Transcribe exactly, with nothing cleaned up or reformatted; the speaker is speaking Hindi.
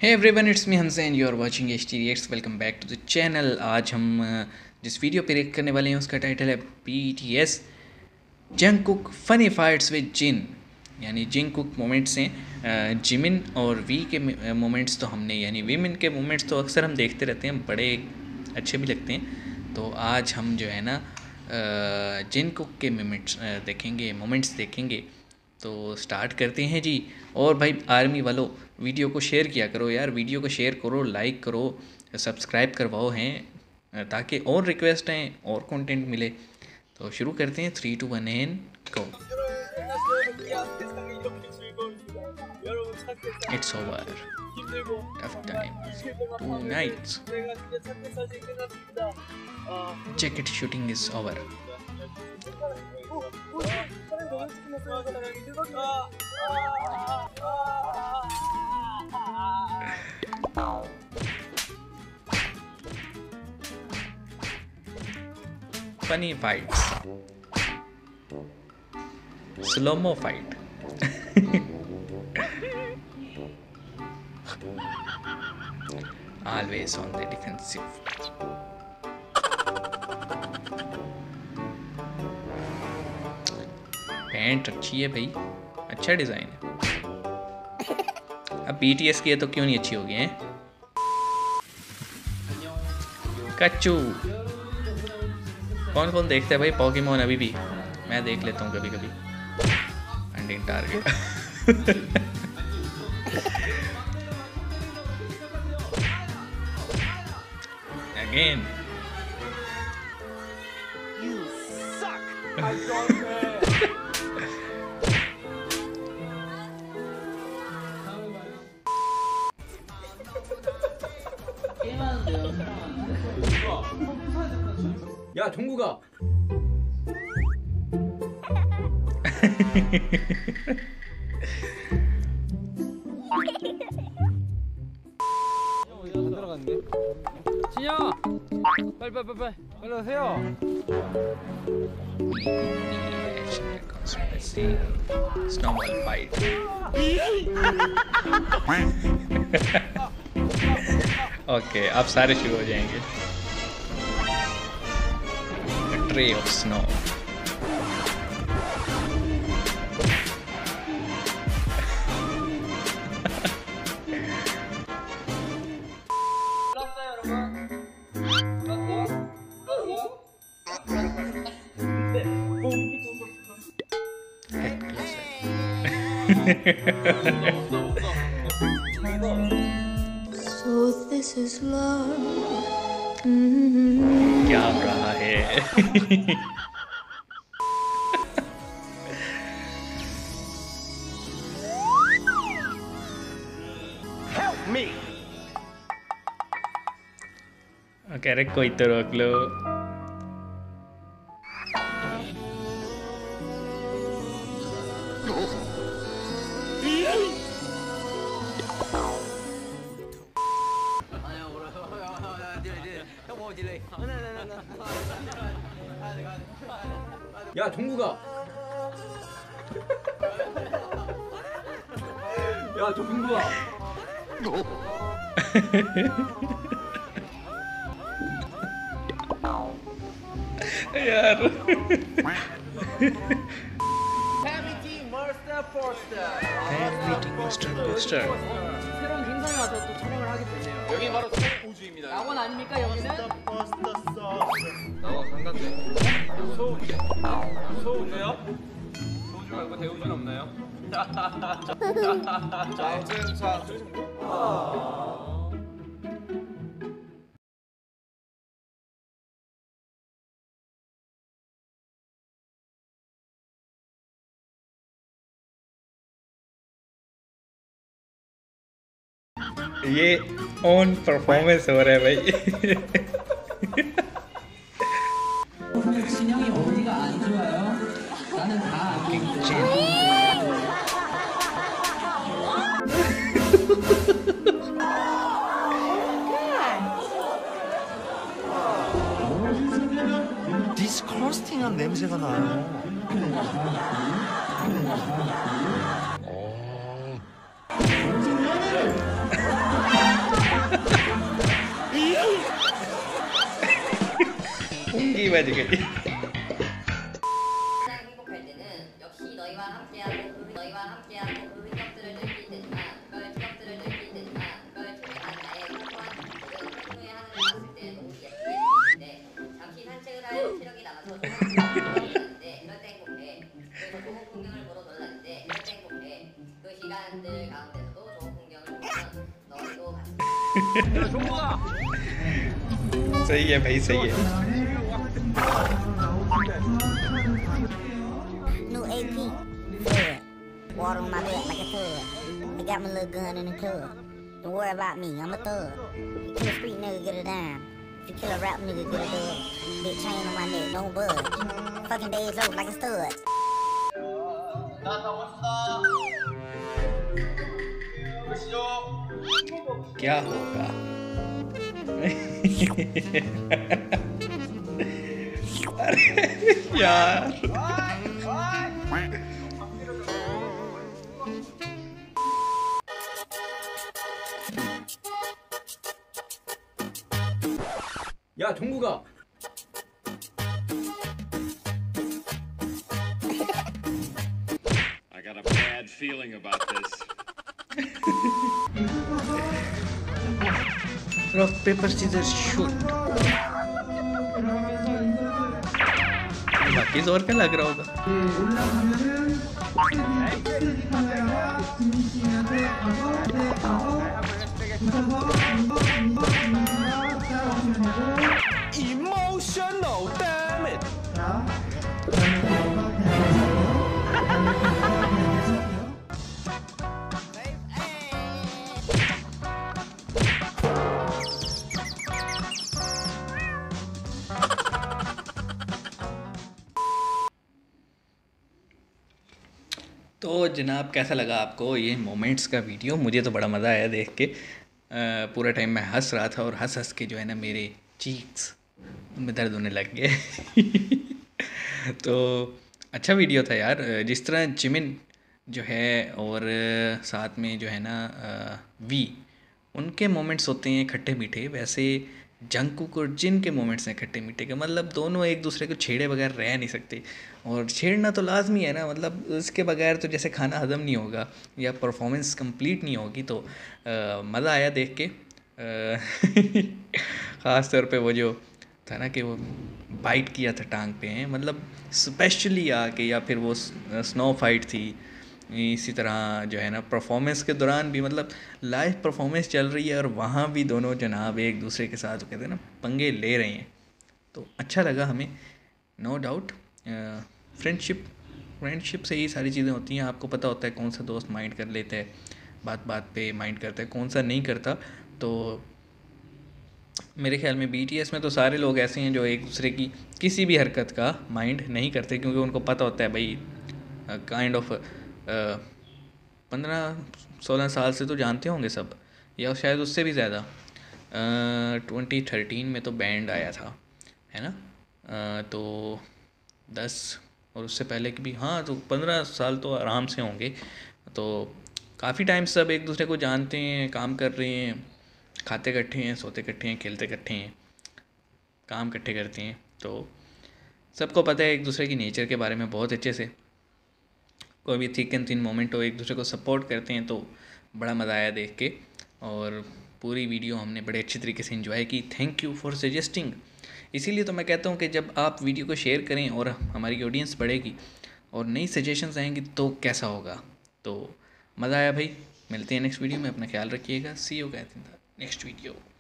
हे एवरीवन, इट्स मी हमसे and you are watching H T reacts. Welcome back to the channel. आज हम अ, जिस वीडियो पे रिएक्ट करने वाले हैं उसका टाइटल है B T S Jungkook funny fights with Jin. यानी जंगकुक मोमेंट्स हैं, जिमिन और वी के मोमेंट्स तो हमने यानी विमिन के मोमेंट्स तो अक्सर हम देखते रहते हैं, बड़े अच्छे भी लगते हैं। तो आज हम जो है ना जंगकुक के मोमेंट्स देखेंगे मोमेंट्स देखेंगे। तो स्टार्ट करते हैं जी। और भाई आर्मी वालों, वीडियो को शेयर किया करो यार, वीडियो को शेयर करो, लाइक करो, सब्सक्राइब करवाओ हैं, ताकि और रिक्वेस्ट हैं और कंटेंट मिले। तो शुरू करते हैं। Three two one and go. It's over, tough time, two nights, jacket shooting is over. Funny fights, slow-mo fight. Always on the defensive. Pant अच्छी है भाई, अच्छा डिज़ाइन है। अब बी टी एस की है तो क्यों नहीं अच्छी होगी हैं। कच्चू कौन कौन देखता है भाई पोकेमोन? अभी भी मैं देख लेता हूँ कभी कभी। Hunting target. Again 야 종구가 안 들어갔는데? 진영! 빨리 빨리 빨리 빨리 빨리 오세요. Snowball fight. Okay, अब सारे शुरू हो जाएंगे। Tray of snow. So this is love. Mm-hmm. क्या हो रहा है? Help me. कह रहे कोई तो रोक लो। 야 종구가 야 종구가 यार 해미팅 머스터 포스터. Meeting master poster. 새로운 행성에 와서 또 촬영을 하게 됐네요. 여기 바로 우주입니다. 낙원 아닙니까 여기는? 나와 상관돼. 소 소우주요? 소우주 말고 대우주는 없나요? 자 아무튼 자 ये ऑन परफॉर्मेंस हो रहा है भाई। 진영이 어디가 안 좋아요? 나는 다 알고 디스커스팅한 냄새가 나요. 이 बज गई। 행복할 때는 역시 너희와 함께하고 그 너희와 함께하고 그 흔적들을 느낄 때지만 그걸 흔적들을 느낄 때지만 그걸 통해 나의 사소한 행복들은 풍요의 하늘을 봤을 때 너무 예쁘게 보이는데 잠시 산책을 할 체력이 남아서 좋은 풍경을 보러 놀랐는데 이럴 때 행복해. 그래서 좋은 풍경을 보러 놀랐는데 이럴 때 행복해. 그 시간들 가운데서도 좋은 풍경을 보면 너희도 같이 सही है भाई, सही है। New A P, Fed. Water on my back like a tub. They got my little gun in the club. Don't worry about me, I'm a thug. You kill a street nigga, get a dime. If you kill a rap nigga, get a dub. Big chain on my neck, don't budge. Fucking days old like a stud. क्या होगा? अरे यार, 야 종국아. I got a bad feeling about this. Rock paper scissor shoot. बाकी जोर क्या लग रहा होगा? Emotional damage. तो जनाब, कैसा लगा आपको ये मोमेंट्स का वीडियो? मुझे तो बड़ा मज़ा आया देख के। आ, पूरा टाइम मैं हंस रहा था और हंस हंस के जो है ना मेरे चीक्स उनमें दर्द होने लग गए। तो अच्छा वीडियो था यार। जिस तरह जिमिन जो है और साथ में जो है ना वी, उनके मोमेंट्स होते हैं खट्टे मीठे, वैसे जंगकुक और जिन के मोमेंट्स हैं खट्टे मीठे के। मतलब दोनों एक दूसरे को छेड़े बगैर रह नहीं सकते, और छेड़ना तो लाजमी है ना। मतलब उसके बगैर तो जैसे खाना हजम नहीं होगा या परफॉर्मेंस कंप्लीट नहीं होगी। तो मज़ा आया देख के। ख़ास तौर पे वो जो था ना कि वो बाइट किया था टांग पे हैं, मतलब स्पेशली आके, या फिर वो स्नो फाइट थी। इसी तरह जो है ना परफॉर्मेंस के दौरान भी, मतलब लाइव परफॉर्मेंस चल रही है और वहाँ भी दोनों जनाब एक दूसरे के साथ कहते हैं ना पंगे ले रहे हैं। तो अच्छा लगा हमें, नो डाउट। फ्रेंडशिप फ्रेंडशिप से ही सारी चीज़ें होती हैं। आपको पता होता है कौन सा दोस्त माइंड कर लेता है, बात बात पे माइंड करता है, कौन सा नहीं करता। तो मेरे ख्याल में बीटीएस में तो सारे लोग ऐसे हैं जो एक दूसरे की किसी भी हरकत का माइंड नहीं करते, क्योंकि उनको पता होता है भाई काइंड ऑफ पंद्रह सोलह साल से तो जानते होंगे सब, या शायद उससे भी ज़्यादा। ट्वेंटी थर्टीन में तो बैंड आया था, है ना। uh, तो दस और उससे पहले की भी, हाँ, तो पंद्रह साल तो आराम से होंगे। तो काफ़ी टाइम सब एक दूसरे को जानते हैं, काम कर रहे हैं, खाते इकट्ठे हैं, सोते इकट्ठे हैं, खेलते इकट्ठे हैं, काम इकट्ठे करते हैं। तो सबको पता है एक दूसरे की नेचर के बारे में बहुत अच्छे से। कोई भी थिक एंड थिन मोमेंट हो, एक दूसरे को सपोर्ट करते हैं। तो बड़ा मज़ा आया देख के, और पूरी वीडियो हमने बड़े अच्छी तरीके से एंजॉय की। Thank you for suggesting. इसीलिए तो मैं कहता हूँ कि जब आप वीडियो को शेयर करें और हमारी ऑडियंस बढ़ेगी और नई सजेशंस आएंगी तो कैसा होगा। तो मज़ा आया भाई। मिलते हैं नेक्स्ट वीडियो में, अपना ख्याल रखिएगा। See you guys in the next video.